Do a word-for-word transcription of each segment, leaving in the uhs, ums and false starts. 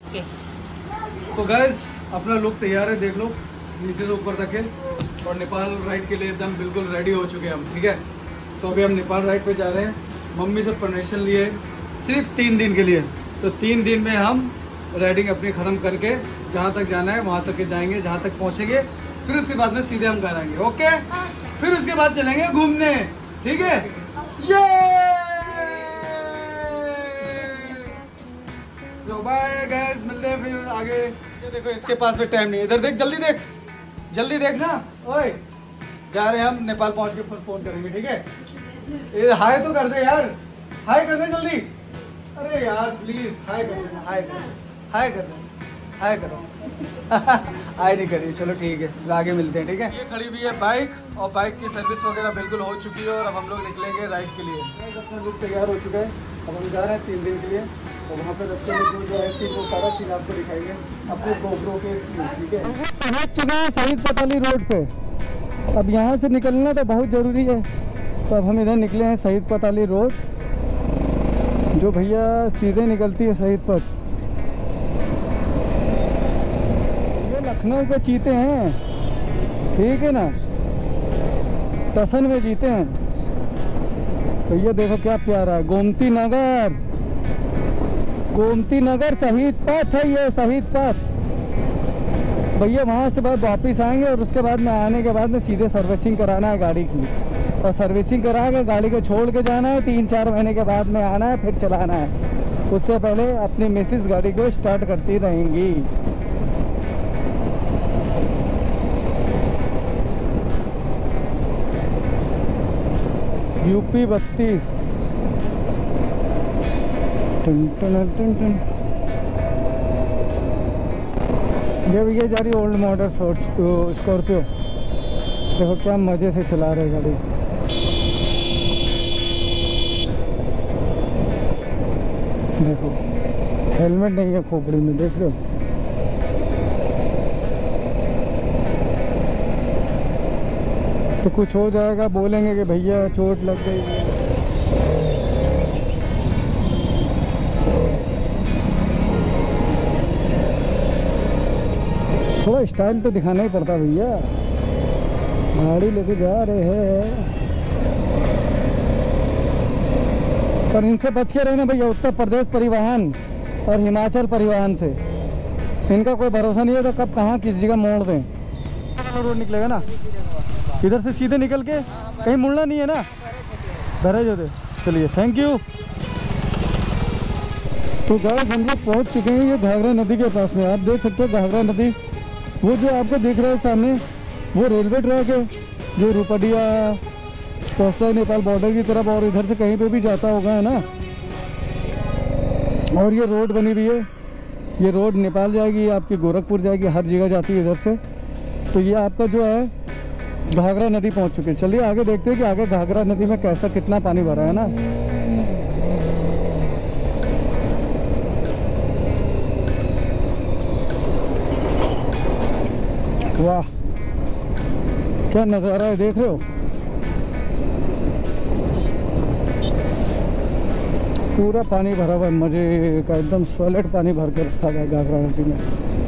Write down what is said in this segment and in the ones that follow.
तो गाइस अपना लुक तैयार है, देख लो नीचे से ऊपर तक है। और नेपाल राइड के लिए एकदम बिल्कुल रेडी हो चुके हैं हम, ठीक है। तो अभी हम नेपाल राइड पे जा रहे हैं। मम्मी से परमिशन लिए सिर्फ तीन दिन के लिए, तो तीन दिन में हम राइडिंग अपनी ख़त्म करके जहाँ तक जाना है वहाँ तक के जाएंगे, जहाँ तक पहुँचेंगे फिर उसके बाद में सीधे हम घर आएंगे। ओके, फिर उसके बाद चलेंगे घूमने, ठीक है। ये तो बाय गाइस, मिलते हैं फिर आगे। ये देखो इसके पास में टाइम नहीं है, इधर देख, जल्दी देख, जल्दी देख ना। ओए जा रहे हैं हम, नेपाल पहुंच के फिर फोन करेंगे, ठीक है। ये हाय तो कर दे यार, हाय कर दे जल्दी। अरे यार प्लीज हाय कर देना, हाय कर दे, हाय कर दे, हाय करो। हाय नहीं करिए, चलो ठीक है, फिर आगे मिलते हैं, ठीक है। ये खड़ी हुई है बाइक, और बाइक की सर्विस वगैरह बिल्कुल हो चुकी है, और अब हम लोग निकलेंगे राइड के लिए। अपना लुक तैयार हो चुका है, अब हम जा रहे हैं तीन दिन के लिए। तो वहाँ पे रास्ते में जो जो है चीज़ वो सारा चीज़ आपको दिखाएंगे अपने गोप्रो के, ठीक है। पहुँच चुके हैं शहीद पताली रोड पे। अब यहाँ से निकलना तो बहुत ज़रूरी है, तो अब हम इधर निकले हैं शहीद पताली रोड, जो भैया सीधे निकलती है शहीद पथ। ये लखनऊ के चीते हैं, ठीक है ना, टसन में जीते हैं। तो ये देखो क्या प्यारा है, गोमती नगर, गोमती नगर शहीद पथ है ये, शहीद पथ। भैया वहाँ से बाद वापस आएंगे, और उसके बाद में आने के बाद में सीधे सर्विसिंग कराना है गाड़ी की, और सर्विसिंग करा के गाड़ी को छोड़ के जाना है। तीन चार महीने के बाद में आना है, फिर चलाना है। उससे पहले अपनी मिसेस गाड़ी को स्टार्ट करती रहेंगी। यूपी बत्तीस। टन टन टन टन। ये भी ये जा रही ओल्ड मॉडल स्कॉर्पियो, देखो क्या मज़े से चला रहे गाड़ी। देखो हेलमेट नहीं है खोपड़ी में, देख रहे हो। तो कुछ हो जाएगा, बोलेंगे कि भैया चोट लग गई है। थोड़ा स्टाइल तो दिखाना ही पड़ता भैया, गाड़ी लेके जा रहे हैं। पर इनसे बच के रहना भैया, उत्तर प्रदेश परिवहन और हिमाचल परिवहन से इनका कोई भरोसा नहीं है, तो कब कहाँ किस जगह मोड़ दें। रोड निकलेगा ना, इधर से सीधे निकल के, कहीं मुड़ना नहीं है ना, भरे जो दे। चलिए थैंक यू। तो गाइस हम लोग पहुँच चुके हैं ये घाघरा नदी के पास में। आप देख सकते हो घाघरा नदी, वो जो आपको दिख रहा है सामने, वो रेलवे ट्रैक है जो रुपडिया कोस्टा नेपाल बॉर्डर की तरफ, और इधर से कहीं पे भी जाता होगा, है ना। और ये रोड बनी हुई है, ये रोड नेपाल जाएगी, आपकी गोरखपुर जाएगी, हर जगह जाती है इधर से। तो ये आपका जो है घाघरा नदी पहुंच चुके हैं। चलिए आगे देखते हैं कि आगे घाघरा नदी में कैसा कितना पानी भरा है ना। वाह क्या नज़ारा है, देख रहे हो। पूरा पानी भरा हुआ है, मजे का एकदम सॉलिड पानी भर के रखा गया घाघरा नदी में।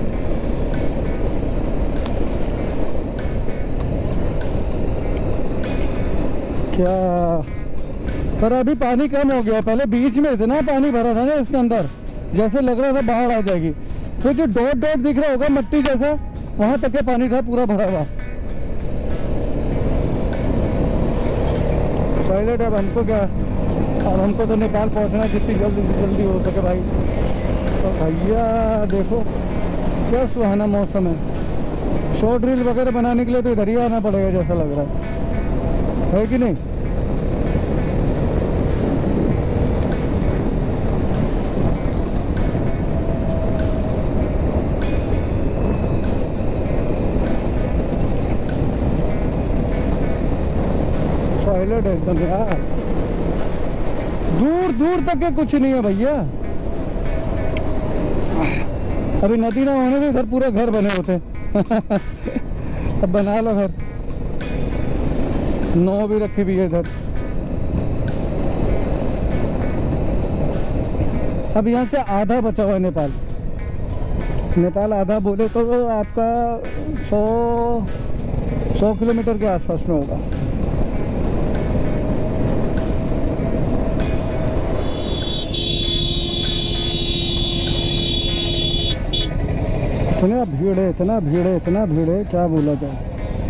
क्या पर अभी पानी कम हो गया, पहले बीच में इतना पानी भरा था ना इसके अंदर, जैसे लग रहा था बाढ़ आ जाएगी। तो जो डॉट डॉट दिख रहा होगा मट्टी जैसा, वहां तक के पानी था पूरा भरा हुआ। टॉयलेट अब हमको क्या, अब हमको तो नेपाल पहुंचना जितनी जल्दी से जल्दी हो सके भाई। तो भैया देखो क्या सुहाना मौसम है, शॉर्ट रील वगैरह बनाने के लिए तो इधर ही आना पड़ेगा जैसा लग रहा है, है कि नहीं। टॉयलेट एकदम यार, दूर दूर तक के कुछ नहीं है भैया। अभी नदी ना होने से इधर पूरे घर बने होते अब बना लो घर, नौ भी रखी हुई है इधर। अब यहाँ से आधा बचा हुआ है नेपाल, नेपाल आधा बोले तो आपका सौ सौ किलोमीटर के आसपास में होगा। इतना भीड़ है, इतना भीड़ है, इतना भीड़ है, क्या बोला जाए।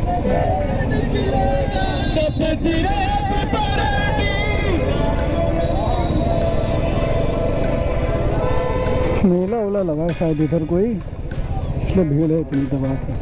मेला उला लगा है शायद इधर कोई, इसलिए भीड़ है इतनी दबा के।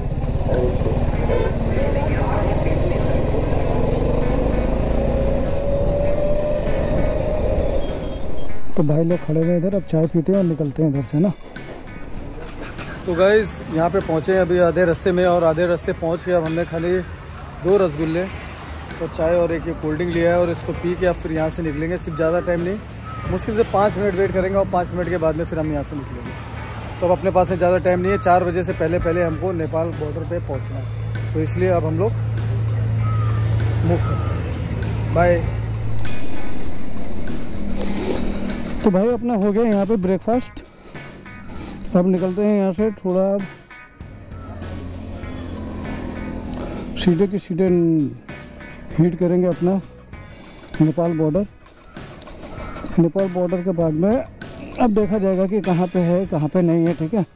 तो भाई लोग खड़े हुए इधर, अब चाय पीते हैं और निकलते हैं इधर से ना। तो गाइस यहाँ पे पहुँचे हैं अभी आधे रास्ते में, और आधे रास्ते पहुँच के अब हमने खाली दो रसगुल्ले और चाय और एक ये कोल्ड ड्रिंक लिया है, और इसको पी के अब फिर यहाँ से निकलेंगे। सिर्फ ज़्यादा टाइम नहीं, मुश्किल से पाँच मिनट वेट करेंगे और पाँच मिनट के बाद में फिर हम यहाँ से निकलेंगे। तो अब अपने पास में ज़्यादा टाइम नहीं है, चार बजे से पहले पहले हमको नेपाल बॉर्डर पे पहुँचना है, तो इसलिए अब हम लोग मूव करते। बाय। तो भाई अपना हो गया यहाँ पे ब्रेकफास्ट, अब निकलते हैं यहाँ से। थोड़ा सीधे की सीधे हिट करेंगे अपना नेपाल बॉर्डर। नेपाल बॉर्डर के बाद में अब देखा जाएगा कि कहाँ पे है कहाँ पे नहीं है, ठीक है।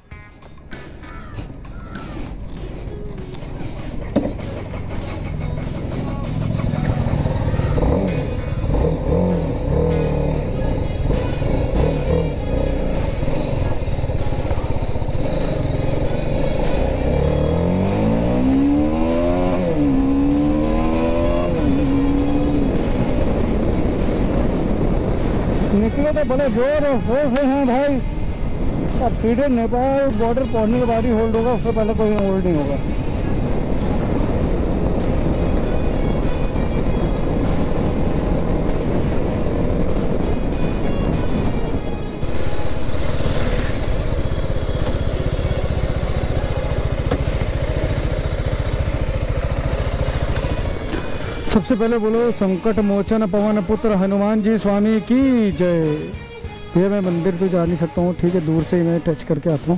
निकले तो बड़े जोर और शोर से हैं भाई। अब सीधे नेपाल बॉर्डर पहुंचने के बाद ही होल्ड होगा, उससे पहले कोई होल्ड नहीं होगा। सबसे पहले बोलो संकट मोचन पवन पुत्र हनुमान जी स्वामी की जय। ये मैं मंदिर तो जा नहीं सकता हूँ, ठीक है, दूर से ही मैं टच करके आता हूँ।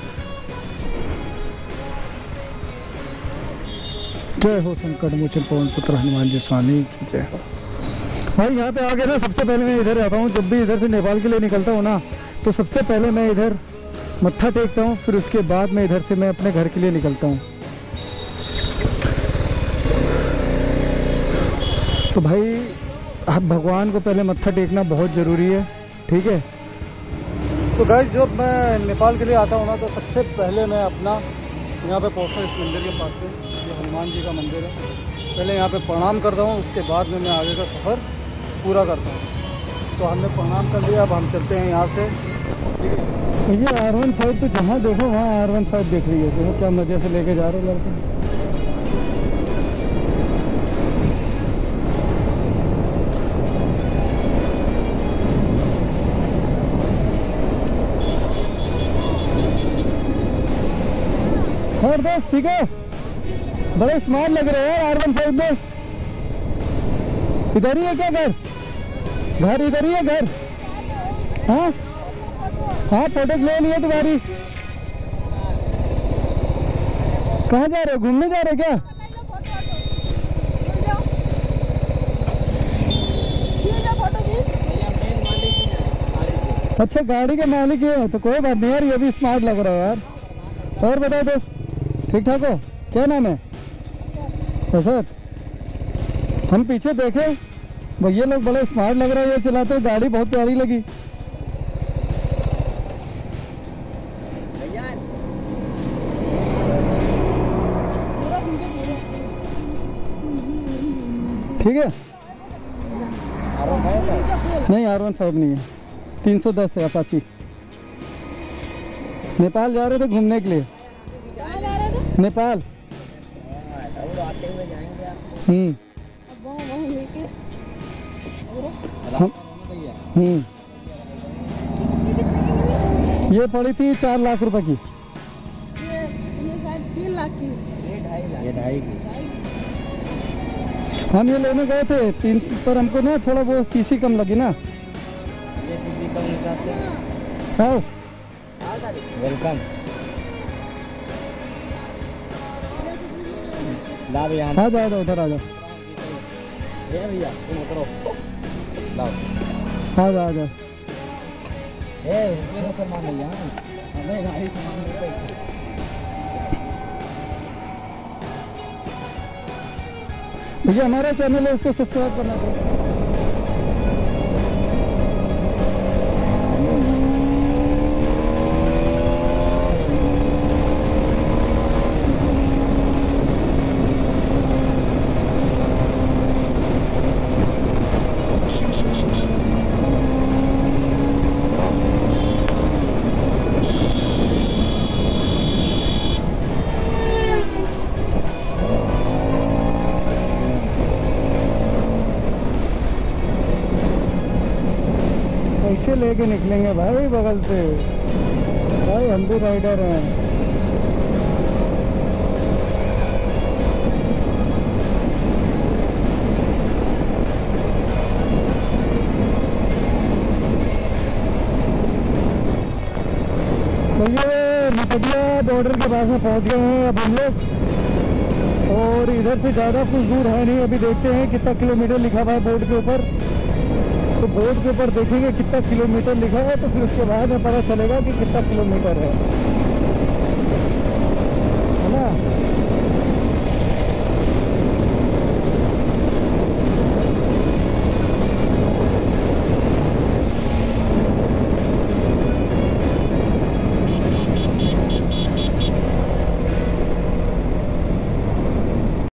जय हो संकट मोचन पवन पुत्र हनुमान जी स्वामी की जय हो। भाई यहाँ पे आगे ना सबसे पहले मैं इधर आता हूँ, जब भी इधर से नेपाल के लिए निकलता हूँ ना, तो सबसे पहले मैं इधर मत्था टेकता हूँ, फिर उसके बाद में इधर से मैं अपने घर के लिए निकलता हूँ। तो भाई अब भगवान को पहले मत्था टेकना बहुत ज़रूरी है, ठीक है। तो गाइस जब मैं नेपाल के लिए आता हूँ ना, तो सबसे पहले मैं अपना यहाँ पे पहुँचता हूँ इस मंदिर के पास में, ये हनुमान जी का मंदिर है। पहले यहाँ पे प्रणाम करता हूँ, उसके बाद में मैं आगे का सफ़र पूरा करता हूँ। तो हमने प्रणाम कर लिया, अब हम चलते हैं यहाँ से, ठीक है। ये आर वन फाइव तो जहाँ देखो वहाँ आर वन फाइव देख रही है, देखो क्या मज़े से लेके जा रहे हो लड़के। और दोस्त ठीक है, बड़े स्मार्ट लग रहे हैं आर वन फाइव में। इधर ही है क्या घर? घर इधर ही है घर? हाँ हाँ, फोटो ले लिए तुम्हारी। कहाँ जा रहे हो, घूमने जा रहे हो क्या? अच्छा गाड़ी के मालिक है, तो कोई बात नहीं यार, ये भी स्मार्ट लग रहा है यार। और बताओ दोस्त, ठीक ठाक हो? क्या नाम है? सर हम पीछे देखे, भैया लोग बड़े स्मार्ट लग रहे हैं, ये चलाते हो, गाड़ी बहुत प्यारी लगी। ठीक है, नहीं आर वन फाइव नहीं है, तीन सौ दस है अपाची। नेपाल जा रहे थे घूमने के लिए, नेपाल। हम्म हम्म ये पड़ी थी चार लाख रुपए की। ये ये शायद तीन लाख की, ये ढाई की। हम ये लेने गए थे तीन, पर हमको ना थोड़ा वो सीसी कम लगी ना। ये सीसी कम हिसाब से। आओ वेलकम। ला भैया आ जाओ आ जाओ उधर आ जाओ भैया तुम उतरो लाओ आ जाओ आ जाओ ए ये तो मान भैया हमें गाड़ी सामान लेते भैया हमारा चैनल है इसको सब्सक्राइब करना पड़ेगा। कैसे लेके निकलेंगे भाई बगल से, भाई हम भी राइडर हैं। तो ये नपटिया बॉर्डर के पास में पहुंच गए हैं अब हम लोग, और इधर से ज़्यादा कुछ दूर है नहीं। अभी देखते हैं कितना किलोमीटर लिखा हुआ है बोर्ड के ऊपर, तो बोर्ड के ऊपर देखेंगे कितना किलोमीटर लिखा है, तो फिर उसके बाद में पता चलेगा कि कितना किलोमीटर है, है ना।